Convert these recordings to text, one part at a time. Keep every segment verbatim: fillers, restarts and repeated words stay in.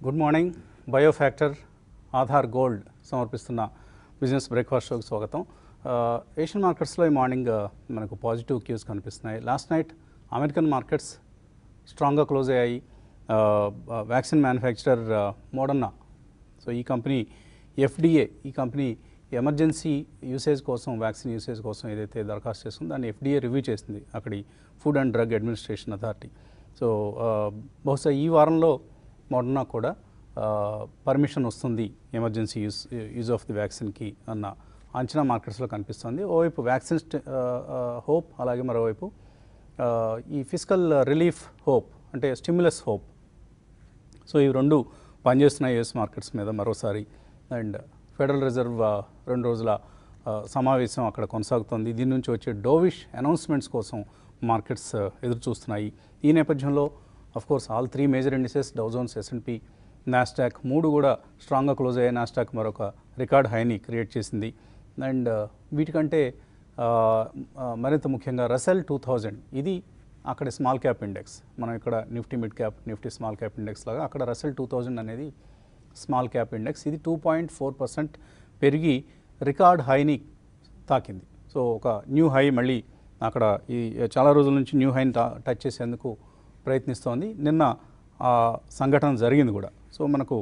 Good morning. Biofactor Aadhaar Gold సమర్పిస్తున్న business breakfast షోకి స్వాగతం. ఏషియన్ మార్కెట్స్లో ఈ మార్నింగ్ మనకు పాజిటివ్ క్యూస్ కనిపిస్తున్నాయి. లాస్ట్ నైట్ అమెరికన్ మార్కెట్స్ స్ట్రాంగ్గా క్లోజ్ అయ్యాయి. వ్యాక్సిన్ మ్యానుఫ్యాక్చరర్ మోడర్నా, సో ఈ కంపెనీ ఎఫ్డిఏ ఈ కంపెనీ ఎమర్జెన్సీ యూసేజ్ కోసం వ్యాక్సిన్ యూసేజ్ కోసం ఏదైతే దరఖాస్తు చేస్తుందో దాన్ని ఎఫ్డిఏ రివ్యూ చేసింది, అక్కడి Food and Drug Administration authority. So బహుశా ఈ వారంలో మోడర్నా కూడా పర్మిషన్ వస్తుంది emergency use use of the వ్యాక్సిన్కి అన్న అంచనా మార్కెట్స్లో కనిపిస్తుంది. ఓవైపు వ్యాక్సిన్ హోప్, అలాగే మరోవైపు ఈ ఫిజికల్ రిలీఫ్ హోప్ అంటే స్టిమ్యులస్ హోప్. సో ఈ రెండు పనిచేస్తున్నాయి యూఎస్ మార్కెట్స్ మీద మరోసారి. అండ్ ఫెడరల్ రిజర్వ్ రెండు రోజుల సమావేశం అక్కడ కొనసాగుతుంది. దీని నుంచి వచ్చే డోవిష్ అనౌన్స్మెంట్స్ కోసం మార్కెట్స్ ఎదురు చూస్తున్నాయి. ఈ నేపథ్యంలో of course all three major indices Dow Jones, S and P, Nasdaq మూడు కూడా స్ట్రాంగ్గా క్లోజ్ అయ్యాయి. నాస్డాక్ మరొక రికార్డ్ హైని క్రియేట్ చేసింది. అండ్ వీటికంటే మరింత ముఖ్యంగా రసెల్ టూ థౌజండ్, ఇది అక్కడ స్మాల్ క్యాప్ ఇండెక్స్. మనం ఇక్కడ Nifty mid cap, Nifty small cap index లాగా అక్కడ రసెల్ టూ థౌజండ్ అనేది స్మాల్ క్యాప్ ఇండెక్స్. ఇది టూ పాయింట్ ఫోర్ పర్సెంట్ పెరిగి రికార్డ్ హైని తాకింది. సో ఒక న్యూ హై మళ్ళీ అక్కడ ఈ చాలా రోజుల నుంచి న్యూ హైని టచ్ చేసేందుకు ప్రయత్నిస్తోంది. నిన్న ఆ సంఘటన జరిగింది కూడా. సో మనకు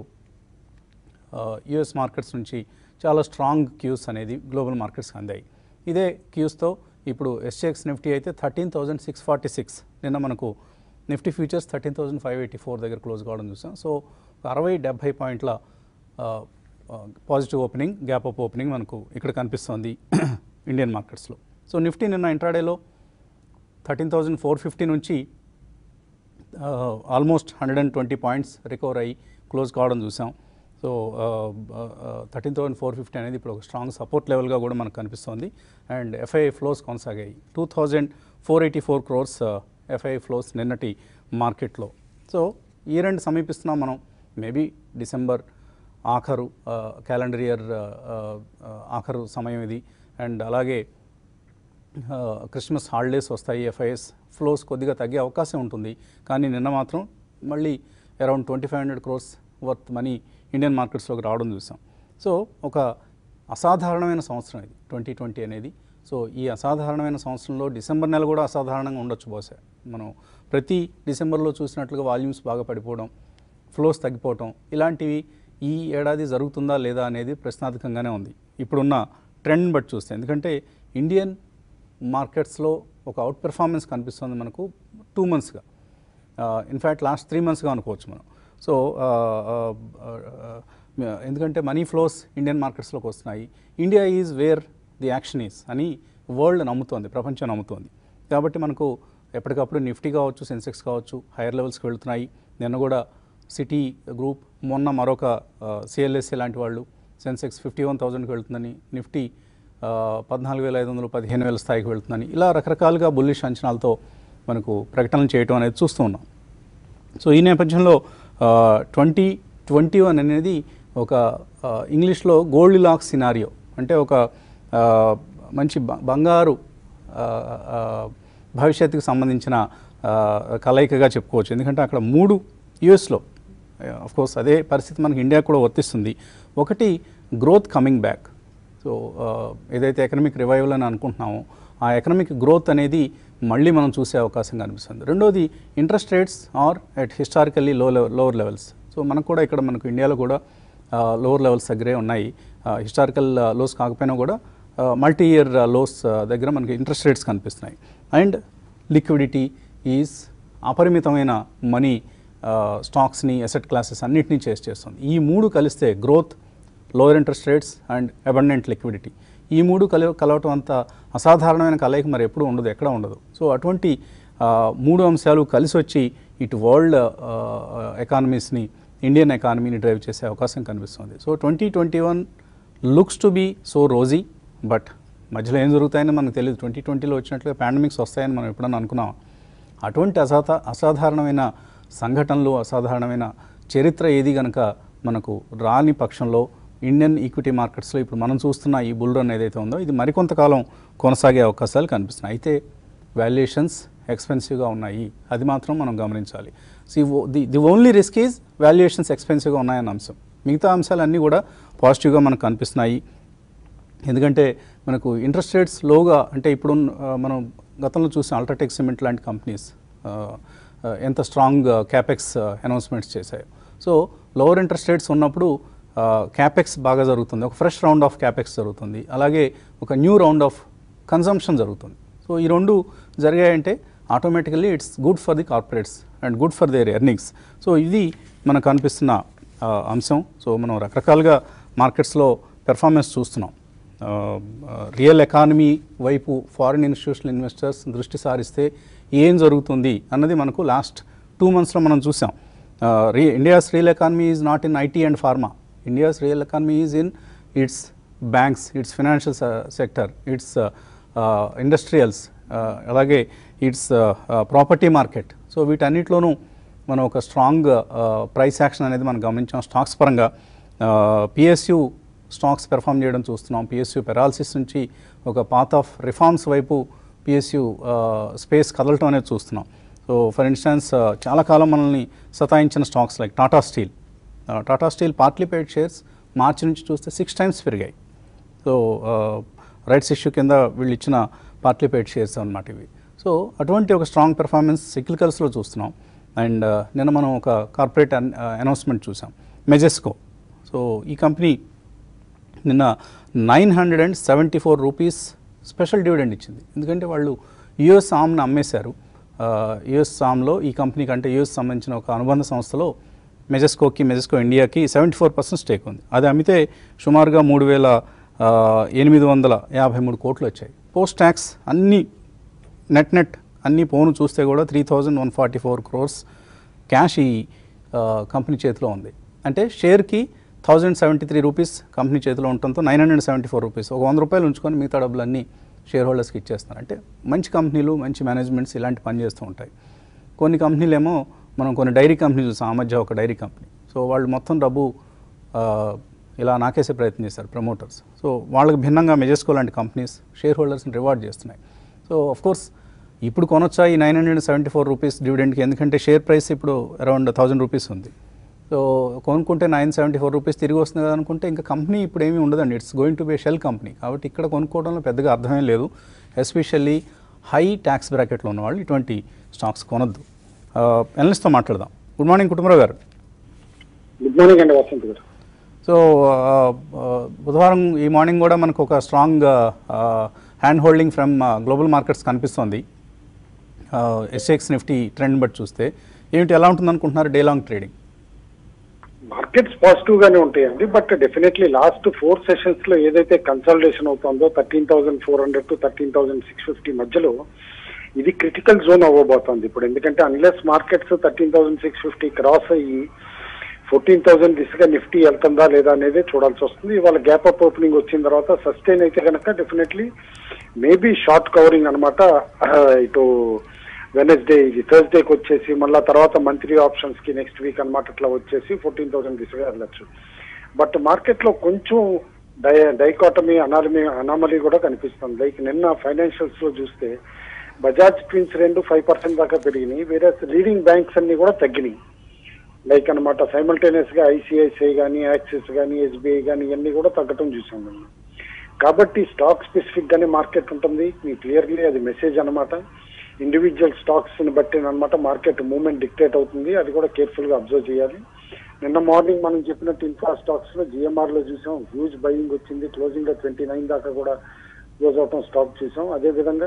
యుఎస్ మార్కెట్స్ నుంచి చాలా స్ట్రాంగ్ క్యూస్ అనేది గ్లోబల్ మార్కెట్స్కి అందాయి. ఇదే క్యూస్తో ఇప్పుడు ఎస్జీఎక్స్ నిఫ్టీ అయితే thirteen thousand six forty six నిన్న మనకు Nifty futures thirteen thousand five eighty four దగ్గర క్లోజ్ కావడం చూసాం. సో అరవై డెబ్భై పాయింట్ల positive opening, gap up opening మనకు ఇక్కడ కనిపిస్తోంది ఇండియన్ మార్కెట్స్లో. సో నిఫ్టీ నిన్న ఇంట్రాడేలో థర్టీన్ థౌజండ్ ఫోర్ ఫిఫ్టీ నుంచి almost hundred and twenty points recover అయ్యి క్లోజ్ కావడం చూసాం. So thirteen thousand four fifty అనేది ఇప్పుడు ఒక స్ట్రాంగ్ సపోర్ట్ లెవెల్గా కూడా మనకు కనిపిస్తోంది. అండ్ ఎఫ్ఐఐ ఫ్లోస్ కొనసాగాయి. Two thousand four eighty four crores FII flows నిన్నటి మార్కెట్లో. సో ఈ రెండు సమీపిస్తున్నాం మనం. మేబీ డిసెంబర్ ఆఖరు క్యాలెండర్ ఇయర్ ఆఖరు సమయం ఇది. అండ్ అలాగే క్రిస్మస్ హాలిడేస్ వస్తాయి. ఎఫ్ఐఎస్ ఫ్లోస్ కొద్దిగా తగ్గే అవకాశం ఉంటుంది. కానీ నిన్న మాత్రం మళ్ళీ around twenty five hundred crores worth money Indian మార్కెట్స్లోకి రావడం చూసాం. సో ఒక అసాధారణమైన సంవత్సరం ఇది ట్వంటీ ట్వంటీ అనేది. సో ఈ అసాధారణమైన సంవత్సరంలో డిసెంబర్ నెల కూడా అసాధారణంగా ఉండొచ్చు బహుశా. మనం ప్రతి డిసెంబర్లో చూసినట్లుగా వాల్యూమ్స్ బాగా పడిపోవడం, ఫ్లోస్ తగ్గిపోవడం ఇలాంటివి ఈ ఏడాది జరుగుతుందా లేదా అనేది ప్రశ్నార్థకంగానే ఉంది ఇప్పుడున్న ట్రెండ్ బట్టి చూస్తే. ఎందుకంటే ఇండియన్ మార్కెట్స్లో ఒక అవుట్ పెర్ఫార్మెన్స్ కనిపిస్తుంది మనకు టూ మంత్స్గా, ఇన్ఫ్యాక్ట్ లాస్ట్ త్రీ మంత్స్గా అనుకోవచ్చు మనం. సో ఎందుకంటే మనీ ఫ్లోస్ ఇండియన్ మార్కెట్స్లోకి వస్తున్నాయి. India is where the action is అని వరల్డ్ నమ్ముతోంది, ప్రపంచం నమ్ముతోంది. కాబట్టి మనకు ఎప్పటికప్పుడు నిఫ్టీ కావచ్చు, సెన్సెక్స్ కావచ్చు హైయర్ లెవెల్స్కి వెళుతున్నాయి. నిన్న కూడా సిటీ గ్రూప్, మొన్న మరొక సిఎల్ఎస్ఏ లాంటి వాళ్ళు సెన్సెక్స్ ఫిఫ్టీ వన్ థౌజండ్కి వెళ్తుందని, నిఫ్టీ పద్నాలుగు వేల ఐదు వందలు పదిహేను వేల స్థాయికి వెళ్తుందని, ఇలా రకరకాలుగా బుల్లిష్ అంచనాలతో మనకు ప్రకటనలు చేయడం అనేది చూస్తూ ఉన్నాం. సో ఈ నేపథ్యంలో ట్వంటీ ట్వంటీ వన్ అనేది ఒక ఇంగ్లీష్లో గోల్డ్ లాక్ సినారియో, అంటే ఒక మంచి బంగారు భవిష్యత్తుకు సంబంధించిన కలయికగా చెప్పుకోవచ్చు. ఎందుకంటే అక్కడ మూడు యూఎస్లో అఫ్కోర్స్ అదే పరిస్థితి మనకి ఇండియా కూడా వర్తిస్తుంది. ఒకటి గ్రోత్ కమింగ్ బ్యాక్. సో ఏదైతే ఎకనామిక్ రివైవల్ అని అనుకుంటున్నామో ఆ ఎకనామిక్ గ్రోత్ అనేది మళ్ళీ మనం చూసే అవకాశం కనిపిస్తుంది. రెండోది interest rates are at historically low lower levels. So మనకు కూడా ఇక్కడ మనకు ఇండియాలో కూడా లోవర్ లెవెల్స్ దగ్గరే ఉన్నాయి. హిస్టారికల్ లోస్ కాకపోయినా కూడా మల్టీ ఇయర్ లోస్ దగ్గర మనకి ఇంట్రెస్ట్ రేట్స్ కనిపిస్తున్నాయి. అండ్ లిక్విడిటీ ఈజ్ అపరిమితమైన మనీ స్టాక్స్ని, అసెట్ క్లాసెస్ అన్నింటినీ చేస్ చేస్తుంది. ఈ మూడు కలిస్తే growth, lower interest rates and abundant liquidity, ఈ మూడు కల కలవటం అంత అసాధారణమైన కలయిక మరి ఎప్పుడూ ఉండదు, ఎక్కడ ఉండదు. సో అటువంటి మూడు అంశాలు కలిసి వచ్చి ఇటు వరల్డ్ ఎకానమీస్ని, ఇండియన్ ఎకానమీని డ్రైవ్ చేసే అవకాశం కనిపిస్తుంది. So twenty twenty one looks to be so rosy, but మధ్యలో ఏం జరుగుతాయని మనకు తెలియదు. ట్వంటీ ట్వంటీలో వచ్చినట్లుగా పాండమిక్స్ వస్తాయని మనం ఎప్పుడన్నా అనుకున్నాం. అటువంటి అసాధా అసాధారణమైన సంఘటనలు, అసాధారణమైన చరిత్ర ఏది కనుక మనకు రాని పక్షంలో ఇండియన్ ఈక్విటీ మార్కెట్స్లో ఇప్పుడు మనం చూస్తున్న ఈ బుల్ రన్ ఏదైతే ఉందో ఇది మరికొంతకాలం కొనసాగే అవకాశాలు కనిపిస్తున్నాయి. అయితే వాల్యుయేషన్స్ ఎక్స్పెన్సివ్గా ఉన్నాయి, అది మాత్రం మనం గమనించాలి. See the the only risk is valuations ఎక్స్పెన్సివ్గా ఉన్నాయన్న అంశం. మిగతా అంశాలన్నీ కూడా పాజిటివ్గా మనకు కనిపిస్తున్నాయి. ఎందుకంటే మనకు ఇంట్రెస్ట్ రేట్స్ లోగా, అంటే ఇప్పుడు మనం గతంలో చూసిన అల్ట్రాటెక్ సిమెంట్ లాంటి కంపెనీస్ ఎంత స్ట్రాంగ్ క్యాపెక్స్ అనౌన్స్మెంట్స్ చేశాయి. సో లోవర్ ఇంట్రెస్ట్ రేట్స్ ఉన్నప్పుడు క్యాపెక్స్ బాగా జరుగుతుంది, ఒక ఫ్రెష్ రౌండ్ ఆఫ్ క్యాపెక్స్ జరుగుతుంది, అలాగే ఒక న్యూ రౌండ్ ఆఫ్ కన్సంప్షన్ జరుగుతుంది. సో ఈ రెండు జరిగాయంటే automatically it's good for the corporates and good for their earnings. So ఇది మనకు కనిపిస్తున్న అంశం. సో మనం రకరకాలుగా మార్కెట్స్లో పెర్ఫార్మెన్స్ చూస్తున్నాం. రియల్ ఎకానమీ వైపు ఫారిన్ ఇన్స్టిట్యూషనల్ ఇన్వెస్టర్స్ దృష్టి సారిస్తే ఏం జరుగుతుంది అన్నది మనకు లాస్ట్ టూ మంత్స్లో మనం చూసాం. రీ India's real economy is not in IT and pharma. India's real economy is in its banks, its financial sector, its industrials, అలాగే ఇట్స్ ప్రాపర్టీ మార్కెట్. సో వీటన్నిటిలోనూ మనం ఒక స్ట్రాంగ్ ప్రైస్ యాక్షన్ అనేది మనం గమనించాం. స్టాక్స్ పరంగా పిఎస్యు స్టాక్స్ పెర్ఫామ్ చేయడం చూస్తున్నాం. పిఎస్యు పెరాలసిస్ నుంచి ఒక పాత్ ఆఫ్ రిఫార్మ్స్ వైపు పిఎస్యు స్పేస్ కదలటం అనేది చూస్తున్నాం. సో ఫర్ ఇన్స్టెన్స్ చాలా కాలం మనల్ని సతాయించిన stocks like Tata Steel. Tata Steel partly paid shares March నుంచి చూస్తే సిక్స్ టైమ్స్ పెరిగాయి. సో రైట్స్ ఇష్యూ కింద వీళ్ళు ఇచ్చిన పార్ట్లీ పెయిడ్ షేర్స్ అన్నమాట ఇవి. సో అటువంటి ఒక స్ట్రాంగ్ పెర్ఫార్మెన్స్ సిక్లికల్స్లో చూస్తున్నాం. అండ్ నిన్న మనం ఒక కార్పొరేట్ అనౌన్స్మెంట్ చూసాం, మెజెస్కో. సో ఈ కంపెనీ నిన్న nine hundred and seventy four rupees special dividend ఇచ్చింది. ఎందుకంటే వాళ్ళు యుఎస్ ఆమ్ని అమ్మేశారు. యుఎస్ ఆమ్లో ఈ కంపెనీకి, అంటే యుఎస్ సంబంధించిన ఒక అనుబంధ సంస్థలో మెజెస్కోకి, మెజెస్కో ఇండియాకి సెవెంటీ ఫోర్ పర్సెంట్ స్టేక్ ఉంది. అది అమ్మితే సుమారుగా మూడు వేల ఎనిమిది వందల యాభై మూడు కోట్లు వచ్చాయి. పోస్ట్ ట్యాక్స్ అన్నీ నెట్ నెట్ అన్నీ పోను చూస్తే కూడా three thousand one forty four crores cash ఈ కంపెనీ చేతిలో ఉంది. అంటే షేర్కి thousand seventy three rupees company చేతిలో ఉండటంతో nine hundred seventy four rupees ఒక వంద రూపాయలు ఉంచుకొని మిగతా డబ్బులన్నీ షేర్ హోల్డర్స్కి ఇచ్చేస్తున్నారు. అంటే మంచి కంపెనీలు, మంచి మేనేజ్మెంట్స్ ఇలాంటి పని చేస్తూ ఉంటాయి. కొన్ని కంపెనీలు ఏమో మనం కొన్ని డైరీ కంపెనీ చూసాం, ఆ మధ్య ఒక డైరీ కంపెనీ. సో వాళ్ళు మొత్తం డబ్బు ఇలా నాకేసే ప్రయత్నం చేశారు ప్రమోటర్స్. సో వాళ్ళకి భిన్నంగా మెజెస్కో లాంటి కంపెనీస్ షేర్ హోల్డర్స్ని రివార్డ్ చేస్తున్నాయి. సో ఆఫ్కోర్స్ ఇప్పుడు కొనొచ్చా ఈ nine hundred seventy four rupees డివిడెండ్కి, ఎందుకంటే షేర్ ప్రైస్ ఇప్పుడు అరౌండ్ థౌజండ్ రూపీస్ ఉంది. సో కొనుక్కుంటే నైన్ సెవెంటీ ఫోర్ రూపీస్ తిరిగి వస్తుంది కదా అనుకుంటే ఇంకా కంపెనీ ఇప్పుడు ఏమీ ఉండదండి. It's going to be shell company. కాబట్టి ఇక్కడ కొనుక్కోవడంలో పెద్దగా అర్థమే లేదు. ఎస్పెషల్లీ హై ట్యాక్స్ బ్రాకెట్లో ఉన్నవాళ్ళు ఇటువంటి స్టాక్స్ కొనొద్దు. ఎనలిస్ట్తో మాట్లాడదాం. గుడ్ మార్నింగ్ కుటుంబరావు గారు. గుడ్ మార్నింగ్ అండి వసంత్ గారు. సో బుధవారం ఈ మార్నింగ్ కూడా మనకు ఒక strong hand holding from global markets కనిపిస్తుంది. ఎస్ఎక్స్ నిఫ్టీ ట్రెండ్ బట్టి చూస్తే ఏమిటి, ఎలా ఉంటుంది అనుకుంటున్నారు day long trading? Markets positive గానే ఉంటాయండి. But definitely last four sessions లో ఏదైతే కన్సల్టేషన్ అవుతుందో thirteen thousand four hundred to thirteen thousand six fifty మధ్యలో ఇది క్రిటికల్ జోన్ అవ్వబోతోంది ఇప్పుడు. ఎందుకంటే unless markets thirteen thousand six fifty cross అయ్యి ఫోర్టీన్ థౌసండ్ దిశగా నిఫ్టీ వెళ్తుందా లేదా అనేది చూడాల్సి వస్తుంది. ఇవాళ గ్యాప్ అప్ ఓపెనింగ్ వచ్చిన తర్వాత సస్టైన్ అయితే కనుక డెఫినెట్లీ మేబీ షార్ట్ కవరింగ్ అనమాట. ఇటు వెనస్డే ఇది థర్స్డేకి వచ్చేసి మళ్ళీ తర్వాత మంత్లీ ఆప్షన్స్ కి నెక్స్ట్ వీక్ అనమాట అట్లా వచ్చేసి ఫోర్టీన్ థౌసండ్ దిశగా వెళ్ళచ్చు. బట్ మార్కెట్ లో కొంచెం డై డైకాటమీ అనాలమీ అనామలీ కూడా కనిపిస్తుంది. లైక్ నిన్న ఫైనాన్షియల్స్ లో చూస్తే బజాజ్ ట్విన్స్ రెండు ఫైవ్ పర్సెంట్ దాకా పెరిగినాయి, వేరే లీడింగ్ బ్యాంక్స్ అన్ని కూడా తగ్గినాయి. లైక్ అనమాట సైమల్టేనియస్ గా ఐసిఐసిఐ కానీ, యాక్సిస్ కానీ, ఎస్బీఐ కానీ ఇవన్నీ కూడా తగ్గటం చూసాం మనం. కాబట్టి స్టాక్ స్పెసిఫిక్ గానే మార్కెట్ ఉంటుంది. మీ క్లియర్లీ అది మెసేజ్ అనమాట. ఇండివిజువల్ స్టాక్స్ ని బట్టి అనమాట మార్కెట్ మూవ్మెంట్ డిక్టేట్ అవుతుంది. అది కూడా కేర్ఫుల్ గా అబ్జర్వ్ చేయాలి. నిన్న మార్నింగ్ మనం చెప్పినట్టు ఇన్ఫ్రా స్టాక్స్ లో జిఎంఆర్ లో చూసాం, హ్యూజ్ బయింగ్ వచ్చింది. క్లోజింగ్ లో ట్వంటీ నైన్ దాకా కూడా క్లోజ్ అవటం స్టాక్ చూసాం. అదే విధంగా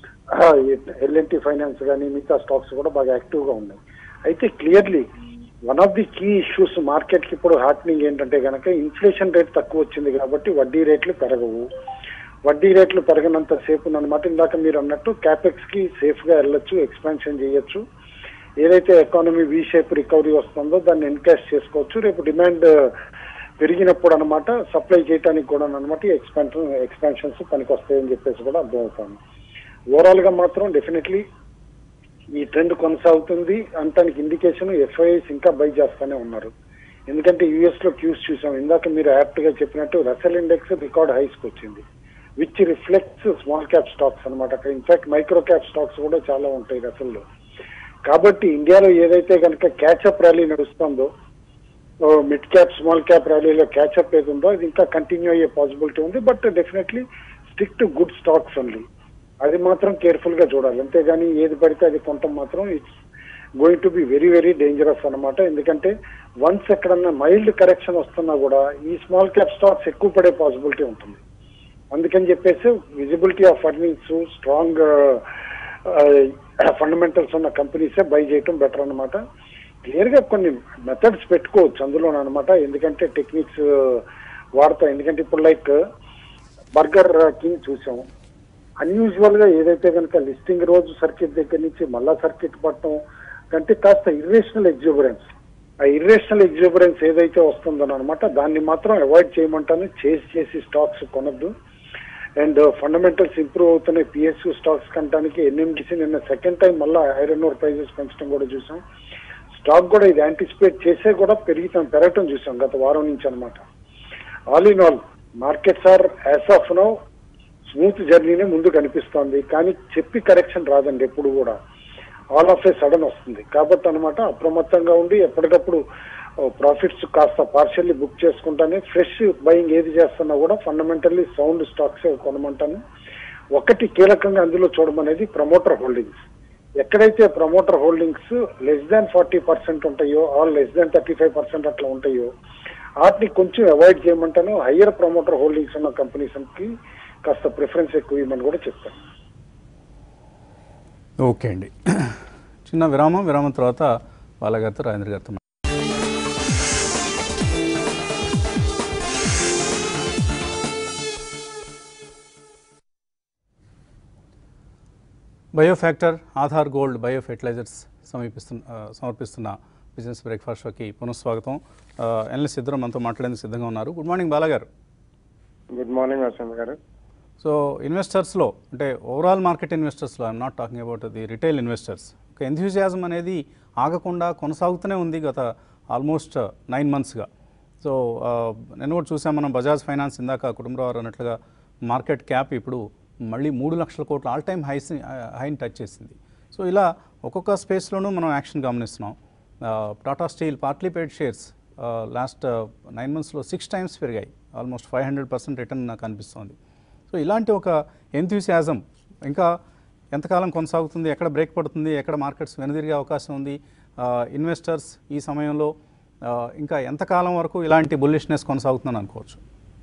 ఎల్ఎన్టీ ఫైనాన్స్ కానీ మిగతా స్టాక్స్ కూడా బాగా యాక్టివ్ గా ఉన్నాయి. అయితే clearly one of the key issues market కి ఇప్పుడు హ్యాపెనింగ్ ఏంటంటే కనుక ఇన్ఫ్లేషన్ రేట్ తక్కువ వచ్చింది కాబట్టి వడ్డీ రేట్లు పెరగవు. వడ్డీ రేట్లు పెరగనంత సేపు అనమాట ఇందాక మీరు అన్నట్టు క్యాపెక్స్ కి సేఫ్ గా వెళ్ళొచ్చు, ఎక్స్పాన్షన్ చేయొచ్చు. ఏదైతే ఎకానమీ వి షేప్ రికవరీ వస్తుందో దాన్ని ఎన్కాష్ చేసుకోవచ్చు. రేపు డిమాండ్ పెరిగినప్పుడు అనమాట సప్లై చేయడానికి కూడా అనమాట ఎక్స్పాన్షన్ ఎక్స్పాన్షన్స్ పనికి వస్తాయని చెప్పేసి కూడా అర్థమవుతాను. ఓవరాల్ గా మాత్రం డెఫినెట్లీ ఈ ట్రెండ్ కొనసాగుతుంది అంటానికి ఇండికేషన్ ఎఫ్ఐఐస్ ఇంకా బై చేస్తానే ఉన్నారు. ఎందుకంటే యూఎస్ లో క్యూస్ చూసాం, ఇందాక మీరు యాప్ట్ గా చెప్పినట్టు రసెల్ ఇండెక్స్ రికార్డ్ హైస్ కి వచ్చింది, which reflects small cap stocks అనమాట. అక్కడ ఇన్ఫాక్ట్ మైక్రో క్యాప్ స్టాక్స్ కూడా చాలా ఉంటాయి రసెల్లో. కాబట్టి ఇండియాలో ఏదైతే కనుక క్యాచప్ ర్యాలీ నడుస్తుందో, మిడ్ క్యాప్ స్మాల్ క్యాప్ ర్యాలీలో క్యాచప్ ఏది ఉందో అది ఇంకా కంటిన్యూ అయ్యే పాసిబిలిటీ ఉంది. But definitely stick to good stocks only. అది మాత్రం కేర్ఫుల్ గా చూడాలి, అంతేగాని ఏది పడితే అది కొనటం మాత్రం it's going to be very very dangerous అనమాట. ఎందుకంటే వన్స్ ఎక్కడన్నా మైల్డ్ కరెక్షన్ వస్తున్నా కూడా ఈ స్మాల్ క్యాప్ స్టాక్స్ ఎక్కువ పడే పాసిబిలిటీ ఉంటుంది. అందుకని చెప్పేసి visibility of earnings, strong fundamentals ఉన్న కంపెనీసే బై చేయటం బెటర్ అనమాట. క్లియర్ గా కొన్ని మెథడ్స్ పెట్టుకోవచ్చు అందులో అనమాట, ఎందుకంటే టెక్నిక్స్ వాడతా. ఎందుకంటే ఇప్పుడు లైక్ బర్గర్ కింగ్ చూసాము, అన్యూజువల్ గా ఏదైతే కనుక లిస్టింగ్ రోజు సర్కిట్ దగ్గర నుంచి మళ్ళా సర్కిట్ పట్టడం కంటే కాస్త ఇర్రేషనల్ ఎగ్జూబరెన్స్, ఆ ఇర్రేషనల్ ఎగ్జూబరెన్స్ ఏదైతే వస్తుందో అనమాట దాన్ని మాత్రం అవాయిడ్ చేయమంటాను. చేసి చేసి స్టాక్స్ కొనద్దు. అండ్ ఫండమెంటల్స్ ఇంప్రూవ్ అవుతున్నాయి పిఎస్యూ స్టాక్స్ కనటానికి. ఎన్ఎండిసి నిన్న సెకండ్ టైం మళ్ళీ ఐరన్ ఓర్ ప్రైజెస్ పెంచడం కూడా చూసాం. స్టాక్ కూడా ఇది యాంటిసిపేట్ చేసే కూడా పెరిగితాం పెరగటం చూసాం గత వారం నుంచి అనమాట. All in all markets are as of now smooth జర్నీనే ముందు కనిపిస్తోంది, కానీ చెప్పి కరెక్షన్ రాదండి ఎప్పుడు కూడా, ఆల్ ఆఫ్ ఏ సడన్ వస్తుంది. కాబట్టి అనమాట అప్రమత్తంగా ఉండి ఎప్పటికప్పుడు ప్రాఫిట్స్ కాస్త పార్షియల్లీ బుక్ చేసుకుంటానే ఫ్రెష్ బయింగ్ ఏది చేస్తున్నా కూడా ఫండమెంటల్లీ సౌండ్ స్టాక్స్ కొనమంటాను. ఒకటి కీలకంగా అందులో చూడమనేది ప్రమోటర్ హోల్డింగ్స్. ఎక్కడైతే promoter holdings less than forty percent ఉంటాయో, or less than thirty five percent అట్లా ఉంటాయో వాటిని కొంచెం అవాయిడ్ చేయమంటాను. హయ్యర్ ప్రమోటర్ హోల్డింగ్స్ ఉన్న కంపెనీస్ కి కాస్త ప్రిఫరెన్స్ ఎక్కువ ఇవ్వమని కూడా చెప్తాను. ఓకే అండి, చిన్న విరామం. విరామం తర్వాత బాలగారితో రాజేంద్ర గారితో. Biofactor, Aadhaar gold, bio fertilisers సమీపిస్తున్న సమర్పిస్తున్న బిజినెస్ బ్రేక్ఫాస్ట్ షోకి పునఃస్వాగతం. ఎనలిస్ట్ ఇద్దరు మనతో మాట్లాడేందుకు సిద్ధంగా ఉన్నారు. గుడ్ మార్నింగ్ బాలగారు. Good morning Vasant garu. So ఇన్వెస్టర్స్లో అంటే ఓవరాల్ మార్కెట్ ఇన్వెస్టర్స్లో, I'm not talking about the retail investors, ఒక ఎంథ్యూజియాజం అనేది ఆగకుండా కొనసాగుతూనే ఉంది గత ఆల్మోస్ట్ నైన్ మంత్స్గా. సో నేను కూడా చూసాం మనం, బజాజ్ ఫైనాన్స్ ఇందాక కుటుంబరావు అన్నట్లుగా మార్కెట్ క్యాప్ ఇప్పుడు మళ్ళీ మూడు లక్షల కోట్ల ఆల్ టైమ్ హైస్ హైని టచ్ చేసింది. సో ఇలా ఒక్కొక్క స్పేస్లోనూ మనం యాక్షన్ గమనిస్తున్నాం. Tata Steel partly paid shares last nine మంత్స్లో సిక్స్ టైమ్స్ పెరిగాయి, almost five hundred percent return నాకు అనిపిస్తుంది. సో ఇలాంటి ఒక ఎంథ్యూసియాజం ఇంకా ఎంతకాలం కొనసాగుతుంది, ఎక్కడ బ్రేక్ పడుతుంది, ఎక్కడ మార్కెట్స్ వెనుదిరిగే అవకాశం ఉంది, ఇన్వెస్టర్స్ ఈ సమయంలో ఇంకా ఎంతకాలం వరకు ఇలాంటి బుల్లిష్నెస్ కొనసాగుతుందని అనుకోవచ్చు?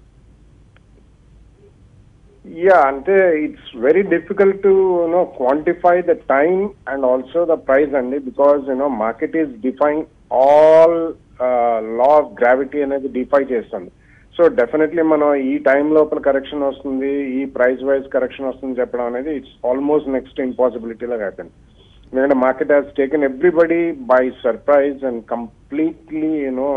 Yeah, అంటే it's very difficult to you know quantify the time and also the price అండి, because you know market is define all law of gravity అనేది డిఫై చేస్తుంది. సో డెఫినెట్లీ మనం ఈ టైం లోపల కరెక్షన్ వస్తుంది, ఈ ప్రైస్ వైజ్ కరెక్షన్ వస్తుంది చెప్పడం అనేది ఇట్స్ ఆల్మోస్ట్ నెక్స్ట్ ఇంపాసిబిలిటీ లాగా అయిపోయింది. ఎందుకంటే market has taken everybody by surprise and completely you know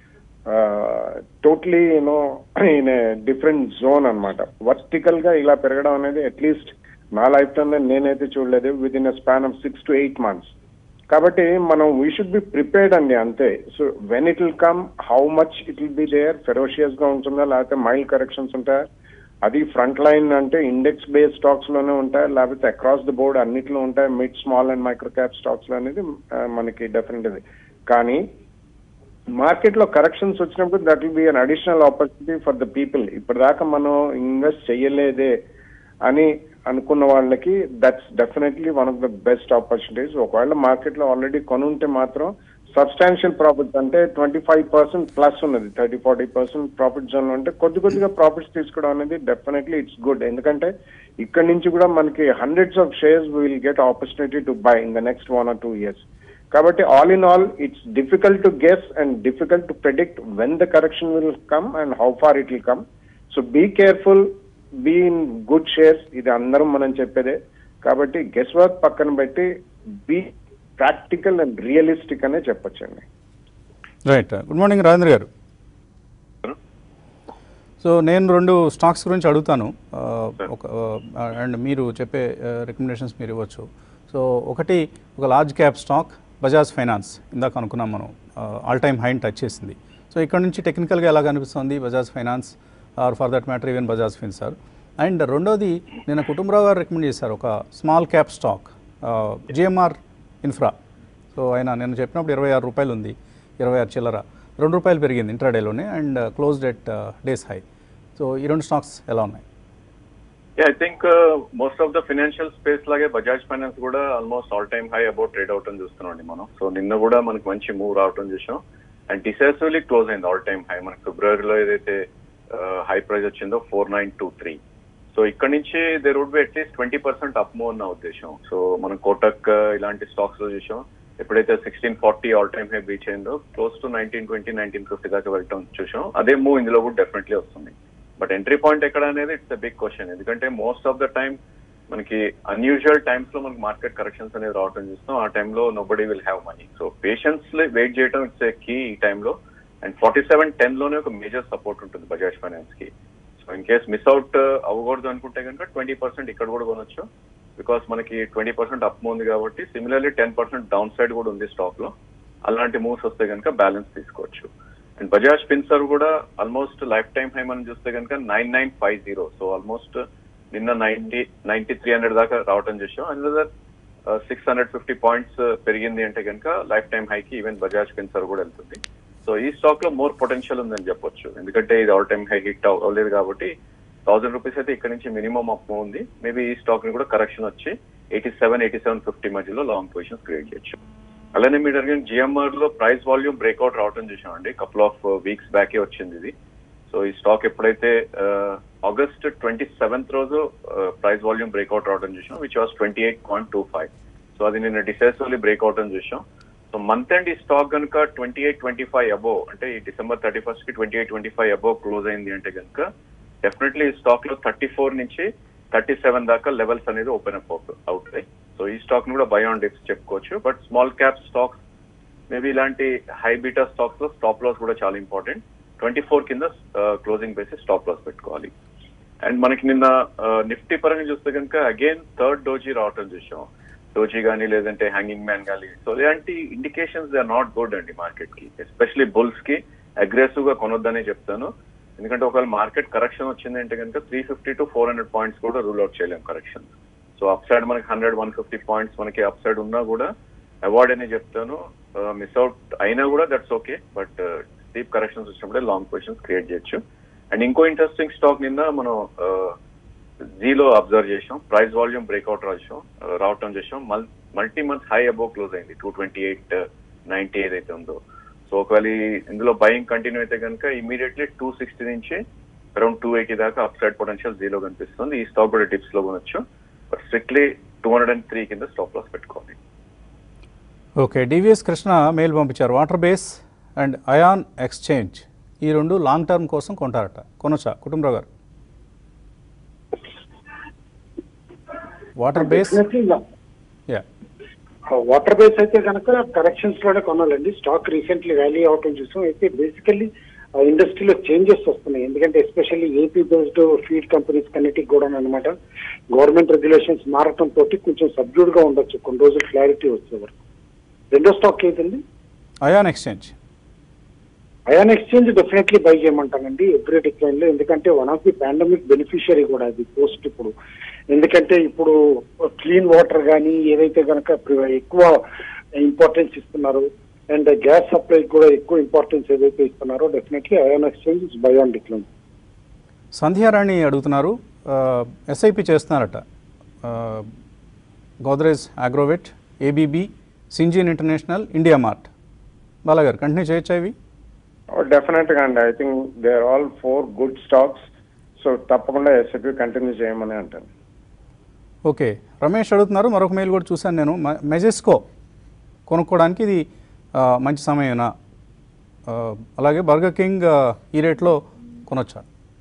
totally you know in a different zone అనమాట. వర్టికల్ గా ఇలా పెరగడం అనేది అట్లీస్ట్ నా లైఫ్ టైంలో నేనైతే చూడలేదు within a span of six to eight months. కాబట్టి మనం వీ షుడ్ బి ప్రిపేర్డ్ అండి అంతే. So when it will come, how much it will be there, ferocious గా ఉంటుందా లేకపోతే మైల్డ్ కరెక్షన్స్ ఉంటాయా, అది ఫ్రంట్ లైన్ అంటే ఇండెక్స్ బేస్డ్ స్టాక్స్ లోనే ఉంటాయి లేకపోతే అక్రాస్ ద బోర్డ్ అన్నిట్లో ఉంటాయి, mid small and micro cap stocks లో అనేది మనకి డెఫినెట్ ఇది. కానీ మార్కెట్ లో కరెక్షన్స్ వచ్చినప్పుడు that will be an additional opportunity for the people. ఇప్పటిదాకా మనం ఇన్వెస్ట్ చేయలేదే అని అనుకున్న వాళ్ళకి that's definitely one of the best opportunities. ఒకవేళ మార్కెట్ లో ఆల్రెడీ కొనుంటే మాత్రం సబ్స్టాన్షియల్ ప్రాఫిట్స్ అంటే ట్వంటీ ఫైవ్ పర్సెంట్ ప్లస్ ఉన్నది, thirty forty percent profit zone లో అంటే కొద్ది కొద్దిగా ప్రాఫిట్స్ తీసుకోవడం అనేది డెఫినెట్లీ ఇట్స్ గుడ్. ఎందుకంటే ఇక్కడ నుంచి కూడా మనకి hundreds of shares will get opportunity to buy in the next one or two years. కాబట్టి all in all it's difficult to guess and difficult to predict when the correction will come and how far it will come. So be careful, be in good shares, ఇది అందరం మనం చెప్పేదే. కాబట్టి guess work పక్కన పెట్టి be practical and realistic అనే చెప్పొచ్చండి. Right. Good morning Rajendra గారు. సో నేను రెండు స్టాక్స్ గురించి అడుగుతాను, ఒక అండ్ మీరు చెప్పే రికమెండేషన్స్ మీరు ఇవ్వచ్చు. సో ఒకటి ఒక large cap stock Bajaj finance, ఇందాక అనుకున్నాం మనం, ఆల్ టైమ్ హైని టచ్ చేసింది. సో ఇక్కడ నుంచి టెక్నికల్గా ఎలా కనిపిస్తుంది Bajaj finance are for that matter even Bajaj finserv? And రెండోది నిన్న కుటుంబరావు గారు రికమెండ్ చేశారు ఒక small cap stock GMR infra, so ఆయన నేను చెప్పినప్పుడు ఇరవై ఆరు రూపాయలు ఉంది, ఇరవై ఆరు చిల్లర, రెండు రూపాయలు పెరిగింది ఇంట్రాడేలోనే and closed at day's high. So ఈ రెండు స్టాక్స్ ఎలా ఉన్నాయి? I think most of the financial space లాగే బజాజ్ ఫైనాన్స్ కూడా almost all time high about trade అవటం చూస్తున్నాం మనం. సో నిన్న కూడా మనకి మంచి మూవ్ రావటం చూసాం అండ్ డిసైసివ్లీ క్లోజ్ అయింది ఆల్ టైమ్ హై. మనకి ఫిబ్రవరిలో ఏదైతే హై ప్రైస్ వచ్చిందో four nine two three. So ఇక్కడ నుంచి there would be at least twenty percent up move అన్న ఉద్దేశం. సో మనం కోటక్ ఇలాంటి స్టాక్స్ లో చూసాం, ఎప్పుడైతే sixteen forty all time high reach అయిందో close to nineteen twenty nineteen fifty దాకా వెళ్ళటం చూసాం. అదే మూవ్ ఇందులో కూడా డెఫినెట్లీ వస్తుంది. బట్ ఎంట్రీ పాయింట్ ఎక్కడ అనేది ఇట్స్ ఎ బిగ్ క్వశ్చన్. ఎందుకంటే మోస్ట్ ఆఫ్ ద టైమ్ మనకి అన్యూజువల్ టైమ్స్ లో మనకి మార్కెట్ కరెక్షన్స్ అనేది రావడం చూస్తాం. ఆ టైంలో nobody will have money. So patience wait చేయడం ఇట్స్ ఏ కీ ఈ టైంలో. అండ్ ఫార్టీ సెవెన్ టెన్ లోనే ఒక మేజర్ సపోర్ట్ ఉంటుంది బజాజ్ ఫైనాన్స్ కి. So in case miss out అవ్వకూడదు అనుకుంటే కనుక ట్వంటీ పర్సెంట్ ఇక్కడ కూడా కొనొచ్చు, బికాస్ మనకి ట్వంటీ పర్సెంట్ అప్ ఉంది కాబట్టి. Similarly ten percent down side కూడా ఉంది స్టాక్ లో. అలాంటి మూవ్స్ వస్తే కనుక బ్యాలెన్స్ తీసుకోవచ్చు. అండ్ బజాజ్ ఫిన్సర్వ్ కూడా ఆల్మోస్ట్ లైఫ్ టైమ్ హై మనం చూస్తే కనుక nine nine five zero. So almost నిన్న నైన్టీ నైన్టీ త్రీ హండ్రెడ్ దాకా రావటం చూసాం. Another six hundred fifty points పెరిగింది అంటే కనుక లైఫ్ టైమ్ హైకి ఈవెన్ బజాజ్ ఫిన్సర్వ్ కూడా వెళ్తుంది. సో ఈ స్టాక్ లో మోర్ పొటెన్షియల్ ఉందని చెప్పొచ్చు, ఎందుకంటే ఇది ఆల్ టైమ్ హై హిట్ అవ్వలేదు కాబట్టి. థౌసండ్ రూపీస్ అయితే ఇక్కడ నుంచి మినిమం అప్ ఉంది. మేబీ ఈ స్టాక్ ని కూడా కరెక్షన్ వచ్చి eighty seven eighty seven fifty మధ్యలో లాంగ్ పొజిషన్స్ క్రియేట్ చేయొచ్చు. అలానే మీరు అడిగిన జిఎంఆర్ లో ప్రైస్ వాల్యూమ్ బ్రేక్అవుట్ రావడం చూసామండి. కపుల్ ఆఫ్ వీక్స్ బ్యాకే వచ్చింది ఇది. సో ఈ స్టాక్ ఎప్పుడైతే ఆగస్ట్ ట్వంటీ సెవెంత్ రోజు ప్రైస్ వాల్యూమ్ బ్రేక్అవుట్ రావడం చూసాం, which was twenty eight point two five. So అది నిన్న డిసైసివ్లీ బ్రేక్అవుట్ అని చూసాం. సో మంత్ అండ్ ఈ స్టాక్ కనుక twenty eight twenty five above అంటే ఈ డిసెంబర్ థర్టీ ఫస్ట్ కి twenty eight twenty five above close అయింది అంటే కనుక డెఫినెట్లీ ఈ స్టాక్ లో థర్టీ ఫోర్ నుంచి థర్టీ సెవెన్ దాకా లెవెల్స్ అనేది ఓపెన్ అప్ అవుతాయి. సో ఈ స్టాక్ ని కూడా బై ఆన్ డిప్స్ చెప్పుకోవచ్చు. But small cap stocks maybe ఇలాంటి హై బీటా స్టాక్స్ లో స్టాప్ లాస్ కూడా చాలా ఇంపార్టెంట్. ట్వంటీ ఫోర్ కింద క్లోజింగ్ బేసిస్ స్టాప్ లాస్ పెట్టుకోవాలి. అండ్ మనకి నిన్న నిఫ్టీ పరంగా చూస్తే కనుక అగైన్ థర్డ్ డోజీ రావటం చూసాం. డోజీ కానీ లేదంటే హ్యాంగింగ్ మ్యాన్ కానీ. సో ఇలాంటి indications they are not good అండి మార్కెట్ కి, ఎస్పెషలీ బుల్స్ కి. అగ్రెసివ్ గా కొనొద్దనే చెప్తాను, ఎందుకంటే ఒకవేళ మార్కెట్ కరెక్షన్ వచ్చింది అంటే కనుక three fifty to four hundred points కూడా రూల్ అవుట్ చేయలేం కరెక్షన్. సో అప్ సైడ్ మనకి హండ్రెడ్ వన్ ఫిఫ్టీ పాయింట్స్ మనకి అప్ సైడ్ ఉన్నా కూడా అవార్డ్ అనే చెప్తాను. మిస్ అవుట్ అయినా కూడా that's okay, but deep corrections వచ్చినప్పుడే లాంగ్ పొజిషన్స్ క్రియేట్ చేయొచ్చు. అండ్ ఇంకో ఇంట్రెస్టింగ్ స్టాక్ నిన్న మనం జీలో అబ్జర్వ్ చేసాం. ప్రైస్ వాల్యూమ్ బ్రేక్అవుట్ రాసాం రావటం చేసాం. Multi month high above close అయింది టూ ట్వంటీ ఎయిట్ నైన్టీ ఏదైతే ఉందో. సో ఒకవేళ ఇందులో బయింగ్ కంటిన్యూ అయితే కనుక ఇమీడియట్లీ టూ సిక్స్టీ నుంచి అరౌండ్ టూ ఎయిటీ దాకా అప్ సైడ్ పొటెన్షియల్ జీలో కనిపిస్తుంది. ఈ స్టాక్ కూడా టిప్స్ లో కొనొచ్చు, but strictly two hundred and three కింద స్టాప్ లాస్ పెట్టుకోవాలి. ఓకే, డివిఎస్ కృష్ణ మెయిల్ పంపించారు. Water base and ion exchange ఈ రెండు లాంగ్ టర్మ్ కోసం కొంటారట, కొనొచ్చా కుటుంబరావు గారు? Water base yeah water base అయితే కనుక కరెక్షన్స్ లోనే కొనాలండి. స్టాక్ రీసెంట్లీ ర్యాలీ అవటం చూసాం. అయితే బేసికల్లీ ఇండస్ట్రీలో చేంజెస్ వస్తున్నాయి, ఎందుకంటే especially AP based feed companies కన్నిటికి కూడా అనమాట గవర్నమెంట్ రెగ్యులేషన్స్ మారటం తోటి కొంచెం సబ్డ్యూడ్ గా ఉండొచ్చు కొన్ని రోజులు క్లారిటీ వచ్చే వరకు. రెండో స్టాక్ ఏంటండి? Ion exchange. Ion exchange definitely buy చేయమంటానండి ఎవ్రీ డిక్లైన్ లో, ఎందుకంటే one of the pandemic beneficiary కూడా అది పోస్ట్ ఇప్పుడు. ఎందుకంటే ఇప్పుడు క్లీన్ వాటర్ కానీ ఏదైతే కనుక ఎక్కువ ఇంపార్టెన్స్ ఇస్తున్నారు అండ్ గ్యాస్ సప్లై కూడా ఎక్కువ ఇంపార్టెన్స్ ఏదైతే ఇస్తున్నారో definitely ion exchange is buy on decline. Sandhyarani అడుగుతున్నారు, ఎస్ఐపి చేస్తున్నారట. Godrej agrovet, ABB, Syngene international, India mart. బాలాగారు కంటిన్యూ చేయొచ్చా ఇవి? డెఫినెట్ గా అండి. I think they are all four good stocks. So తప్పకుండా ఎస్ఐపి కంటిన్యూ చేయమని అంటాను. ఓకే, రమేష్ అడుగుతున్నారు, మరొక మెయిల్ కూడా చూశాను నేను. మెజెస్కో కొనుక్కోవడానికి ఇది మంచి సమయమేనా? అలాగే బర్గర్ కింగ్ ఈ రేట్లో కొనొచ్చా?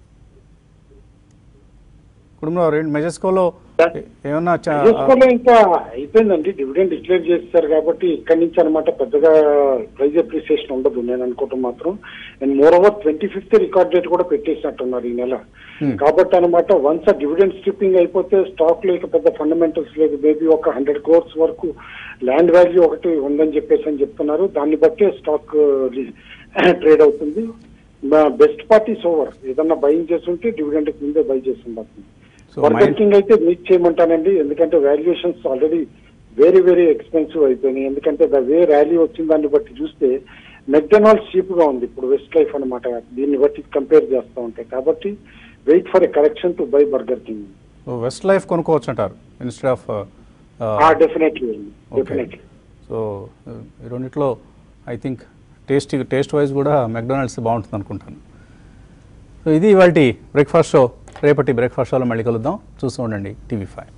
కుటుంబంలో రెండు మెజెస్కోలో ఏమన్నా మెజెస్కోలో ఇంకా అయిపోయిందండి, డివిడెండ్ డిక్లేర్ చేస్తారు కాబట్టి ఇక్కడి నుంచి అనమాట పెద్దగా ప్రైజ్ అప్రిసియేషన్ ఉండదు నేను అనుకోవటం మాత్రం. And moreover twenty fifth record date కూడా పెట్టేసినట్టున్నారు ఈ నెల. కాబట్టి అనమాట వన్స్ ఆ డివిడెండ్ స్ట్రిప్పింగ్ అయిపోతే స్టాక్ లో ఇక పెద్ద ఫండమెంటల్స్ లేదు. మేబీ ఒక హండ్రెడ్ క్రోర్స్ వరకు ల్యాండ్ వాల్యూ ఒకటి ఉందని చెప్పేసి అని చెప్తున్నారు. దాన్ని బట్టే స్టాక్ ట్రేడ్ అవుతుంది. Best parties over. ఏదన్నా బయింగ్ చేస్తుంటే డివిడెండ్ ముందే బై చేస్తుండాలి. బర్గర్ కింగ్ అయితే మీట్ చేయమంటానండి, ఎందుకంటే valuations already very very expensive అయిపోయినాయి. ఎందుకంటే ద వే ర్యాలీ వచ్చిన దాన్ని బట్టి చూస్తే మెక్డొనాల్డ్స్ చీప్ గా ఉంది ఇప్పుడు వెస్ట్ లైఫ్ అనమాట, దీన్ని బట్టి కంపేర్ చేస్తూ ఉంటాయి. కాబట్టి wait for a correction to buy Burger King. Westlife కొనుక్కోవచ్చు అంటారు instead of definitely definitely. So ఈ రెండిట్లో I think taste taste wise కూడా మెక్డొనాల్డ్స్ బాగుంటుంది అనుకుంటాను. సో ఇది ఇవాల్టి బ్రేక్ఫాస్ట్ షో. రేపటి బ్రేక్ఫాస్ట్ షోలో మళ్ళీ కలుద్దాం. చూస్తూ ఉండండి టీవీ ఫైవ్.